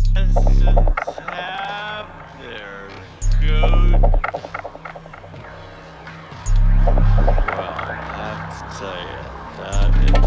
Contestants have their code. Well, I have to tell you, that is